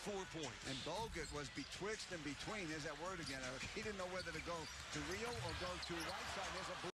4 points. And Bogut was betwixt and between. There's that word again, Eric. He didn't know whether to go to Rio or go to Whiteside. There's a